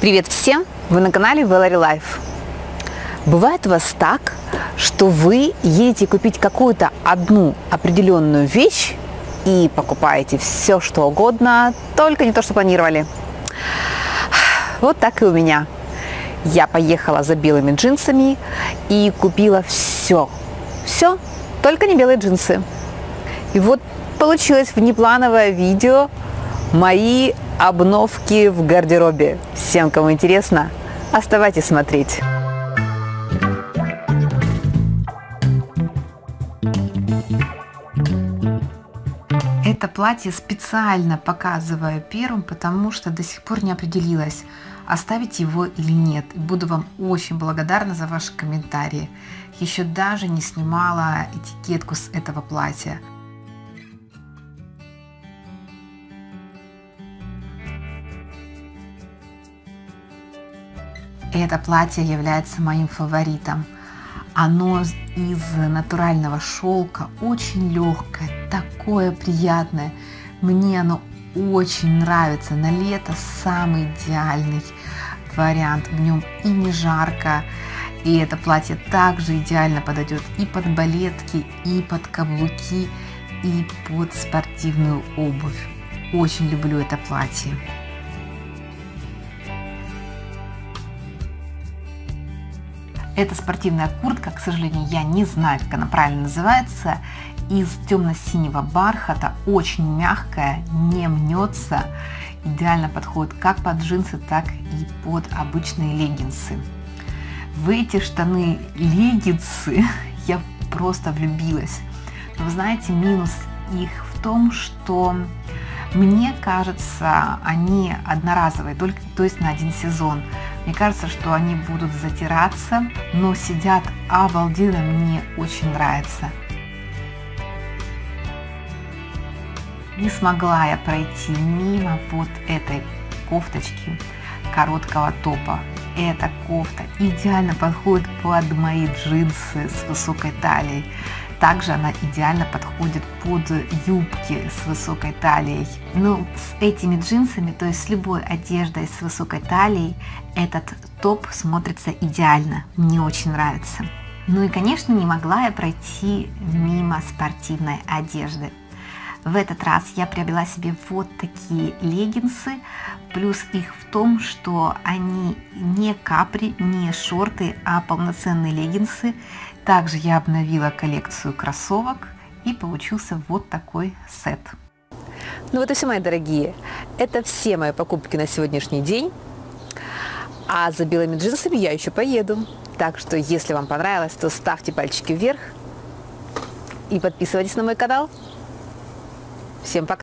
Привет всем! Вы на канале Valerie Life. Бывает у вас так, что вы едете купить какую-то одну определенную вещь и покупаете все, что угодно, только не то, что планировали. Вот так и у меня. Я поехала за белыми джинсами и купила все, только не белые джинсы. И вот получилось внеплановое видео «Мои обновки в гардеробе». Всем, кому интересно, оставайтесь смотреть. Это платье специально показываю первым, потому что до сих пор не определилась, оставить его или нет. И буду вам очень благодарна за ваши комментарии. Еще даже не снимала этикетку с этого платья. Это платье является моим фаворитом. Оно из натурального шелка, очень легкое, такое приятное. Мне оно очень нравится. На лето самый идеальный вариант. В нем и не жарко. И это платье также идеально подойдет и под балетки, и под каблуки, и под спортивную обувь. Очень люблю это платье. Это спортивная куртка, к сожалению, я не знаю, как она правильно называется, из темно-синего бархата, очень мягкая, не мнется, идеально подходит как под джинсы, так и под обычные леггинсы. В эти штаны-леггинсы я просто влюбилась. Но вы знаете, минус их в том, что мне кажется, они одноразовые, то есть на один сезон. Мне кажется, что они будут затираться, но сидят обалденно, мне очень нравится. Не смогла я пройти мимо вот этой кофточки короткого топа. Эта кофта идеально подходит под мои джинсы с высокой талией. Также она идеально подходит под юбки с высокой талией. Но с этими джинсами, то есть с любой одеждой с высокой талией, этот топ смотрится идеально. Мне очень нравится. Ну и, конечно, не могла я пройти мимо спортивной одежды. В этот раз я приобрела себе вот такие леггинсы. Плюс их в том, что они не капри, не шорты, а полноценные леггинсы. Также я обновила коллекцию кроссовок и получился вот такой сет. Ну вот и все, мои дорогие. Это все мои покупки на сегодняшний день. А за белыми джинсами я еще поеду. Так что, если вам понравилось, то ставьте пальчики вверх и подписывайтесь на мой канал. Всем пока!